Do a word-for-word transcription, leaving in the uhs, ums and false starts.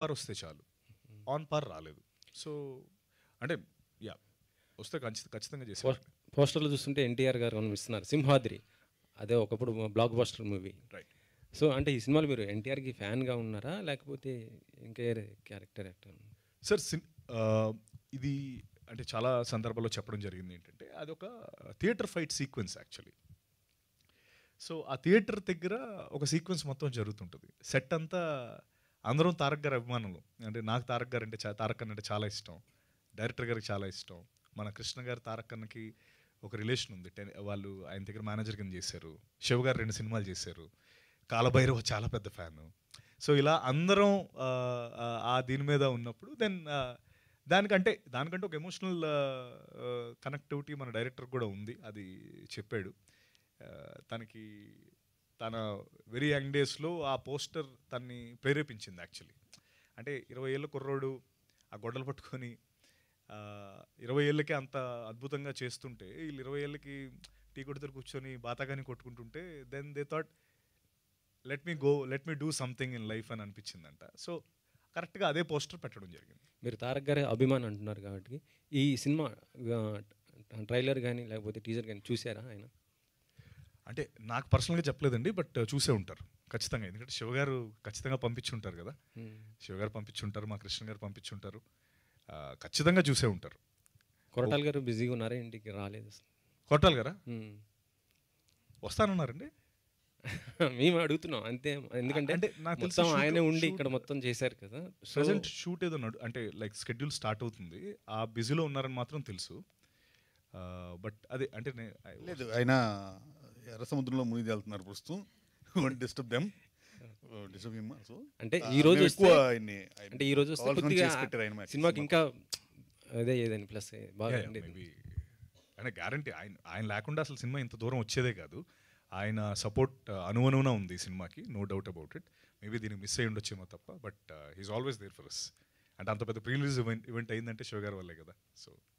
పార్ వస్తే చాలు, ఆన్ పార్ రాలేదు. సో అంటే యా వస్తే ఖచ్చితంగా ఖచ్చితంగా చేసేవారు. పోస్టర్లు చూస్తుంటే ఎన్టీఆర్ గారు కనిపిస్తున్నారు, సింహాద్రి అదే ఒకప్పుడు blockbuster movie. Right. So అంటే ఈ సినిమాలో మీరు ఎన్టీఆర్కి ఫ్యాన్గా ఉన్నారా లేకపోతే ఇంకే క్యారెక్టర్ యాక్టర్? సార్ సిన్ ఇది అంటే చాలా సందర్భాల్లో చెప్పడం జరిగింది ఏంటంటే అది ఒక theatre fight sequence actually. So ఆ థియేటర్ దగ్గర ఒక సీక్వెన్స్ మొత్తం జరుగుతుంటుంది. సెట్ అంతా అందరం తారక్ గారి అభిమానులు. అంటే నాకు తారక్ గారు అంటే తారక్ అన్న అంటే చాలా ఇష్టం, డైరెక్టర్ గారికి చాలా ఇష్టం. మన కృష్ణ గారు తారక్ అన్నకి ఒక రిలేషన్ ఉంది. టెన్ వాళ్ళు ఆయన దగ్గర మేనేజర్ కింద చేశారు. శివ గారు రెండు సినిమాలు చేశారు. కాలభైరవ చాలా పెద్ద ఫ్యాను. సో ఇలా అందరం ఆ దీని మీద ఉన్నప్పుడు దెన్ దానికంటే దానికంటే ఒక ఎమోషనల్ కనెక్టివిటీ మన డైరెక్టర్ కూడా ఉంది. అది చెప్పాడు. తనకి తన వెరీ యంగ్ డేస్లో ఆ పోస్టర్ తన్ని ప్రేరేపించింది యాక్చువల్లీ. అంటే ఇరవై ఏళ్ళ కుర్రోడు ఆ గొడ్డలు పట్టుకొని ఇరవై ఏళ్ళకి అంత అద్భుతంగా చేస్తుంటే వీళ్ళు ఇరవై ఏళ్ళకి టీ కొడుతూ కూర్చొని బాతాగాని కొట్టుకుంటుంటే then they thought let me go let me do something in life అని అనిపించిందంట. సో కరెక్ట్గా అదే పోస్టర్ పెట్టడం జరిగింది. మీరు తారక్ గారి అభిమాని అంటున్నారు కాబట్టి ఈ సినిమా ట్రైలర్ కానీ లేకపోతే టీజర్ కానీ చూసారా ఆయన? అంటే నాకు పర్సనల్గా చెప్పలేదండి, బట్ చూసే ఉంటారు ఖచ్చితంగా. ఎందుకంటే శివగారు ఖచ్చితంగా పంపించి ఉంటారు కదా, శివగారు పంపించి ఉంటారు, మా కృష్ణ గారు పంపించి ఉంటారు, ఖచ్చితంగా చూసే ఉంటారు. కొరటాల గారు బిజీగా ఉన్నారా, ఇంటికి రాలేదు? కొరటాల గారా వస్తానన్నారండి. మేము అడుగుతున్నాం అంతే, ఎందుకంటే అంటే నాకు మొత్తం ఆయనే ఉండి ఇక్కడ మొత్తం చేశారు కదా. ప్రెజెంట్ షూట్ ఏదో అంటే లైక్ షెడ్యూల్ స్టార్ట్ అవుతుంది, ఆ బిజీలో ఉన్నారని మాత్రం తెలుసు. బట్ అదే అంటే లేదు, ఆయన ఎర్ర సముద్రంలో మునిగి వెళ్తున్నారు ప్రస్తుతం. Disturb them disturb him also. అంటే ఈ రోజు ఎక్కువ అంటే ఈ రోజు సినిమాకి ఇంకా అదే ఏదని ప్లస్ బాగా అంటే గ్యారంటీ ఆయన ఆయన లేకుండా అసలు సినిమా ఇంత దూరం వచ్చేదే కాదు. ఆయన సపోర్ట్ అనువనువున ఉంది సినిమాకి, no doubt about it. Maybe దీనికి మిస్ అయ్యి ఉండొచ్చేమో తప్ప, but he's always there for us. అంటే అంత పెద్ద ప్రీ రిలీజ్ ఈవెంట్ ఈవెంట్ అయిందంటే శివ గారి వల్లే కదా. సో